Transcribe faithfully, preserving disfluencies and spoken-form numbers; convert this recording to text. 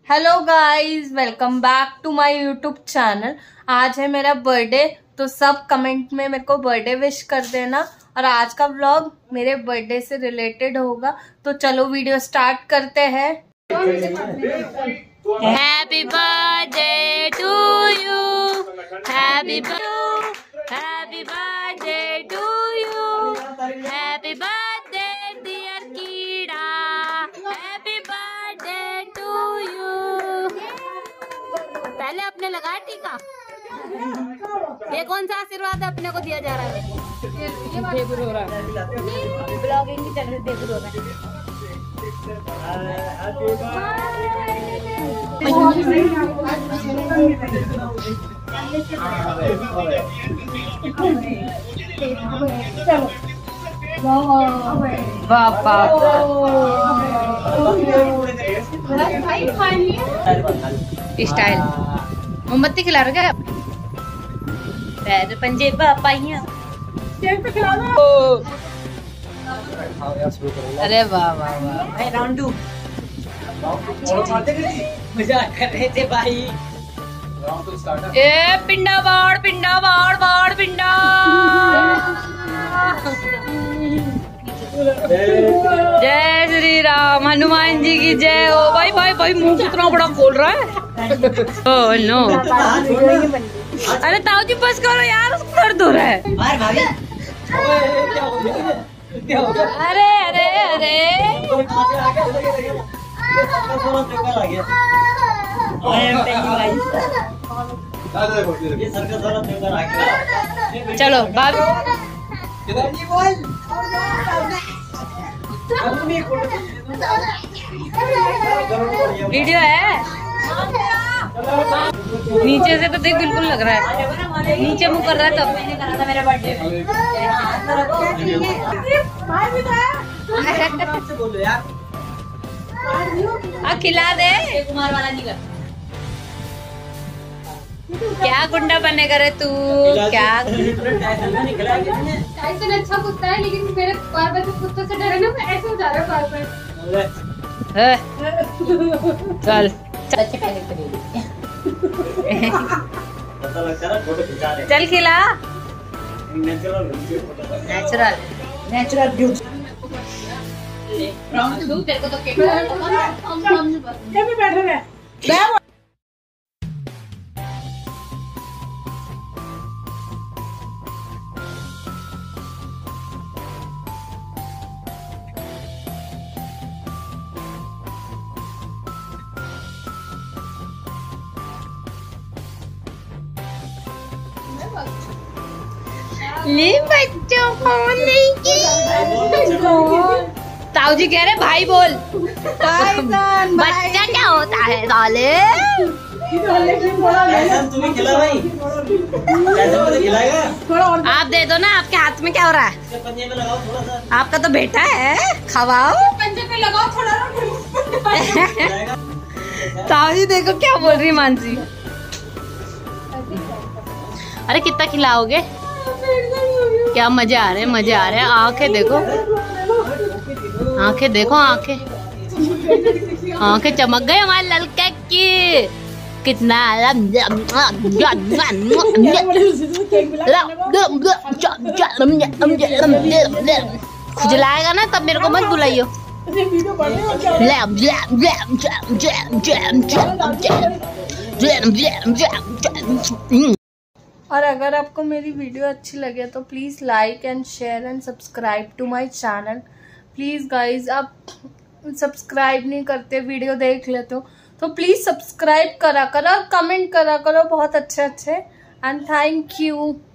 Hello guys, welcome back to my YouTube channel. आज है मेरा बर्थडे, तो सब कमेंट में मेरे को बर्थडे विश कर देना। और आज का व्लॉग मेरे बर्थडे से रिलेटेड होगा, तो चलो वीडियो स्टार्ट करते हैं। Happy birthday to you, happy happy birthday to you, happy birthday dear कीड़ा, हैप्पी बर्थडे टू यू। पहले अपने लगा टीका। ये कौन सा आशीर्वाद अपने को दिया जा रहा है? ये फेवर हो रहा है, ब्लॉगिंग की चल रही फेवर हो रहा है। स्टाइल मोमबत्ती खिला रहे क्या? पैर पंजे पापाइया अरे वाह वाह वाह, राउंडू मजा कर रहे थे भाई। ए पिंडा बाड़ पिंडा बाड़ बाड़ पिंडा। जय श्री राम, हनुमान जी की जय हो। भाई भाई भाई मुंह कितना बड़ा खोल रहा है। ओह नो, अरे ताऊ जी बस करो यार, दर्द हो रहा है। अरे अरे अरे चलो बाबू वीडियो है। नीचे से तो देख बिल्कुल लग रहा है, नीचे मुंह कर रहा है। तब मैंने कहा था मेरा बर्थडे आ खिला दे। कुमार वाला नहीं कर, क्या गुंडा बनने करे तू? क्या टाइसन अच्छा कुत्ता है, लेकिन मेरे बार बार कुत्तों से डरे ना, मैं ऐसे हो जा रहा हूँ बार बार। चल चल खिला। Natural natural beauty. तेरे को तो केक बैठे रहे। ले बच्चों फोन नहीं की। ताऊ जी कह रहे भाई बोल। बच्चा क्या होता है साले? तुम्हें खिला भाई, आप दे दो ना। आपके हाथ में क्या हो रहा है? पंजे में लगाओ थोड़ा सा। आपका तो बेटा है, खवाओ। पंजे पे लगाओ थोड़ा। ताऊ जी देखो क्या बोल रही मानसी। अरे कितना खिलाओगे? क्या मजे आ रहे हैं, मजे आ रहे हैं। आंखें देखो, आंखें देखो, आंखें आंखें चमक गए हमारे लड़के की। कितना खुजलाएगा ना, तब मेरे को मत बुलाइयो। और अगर आपको मेरी वीडियो अच्छी लगे तो please like and share and subscribe to my channel. Please guys, आप सब्सक्राइब नहीं करते, वीडियो देख लेते हो, तो प्लीज़ सब्सक्राइब करा करो और कमेंट करा करो बहुत अच्छे अच्छे। And thank you.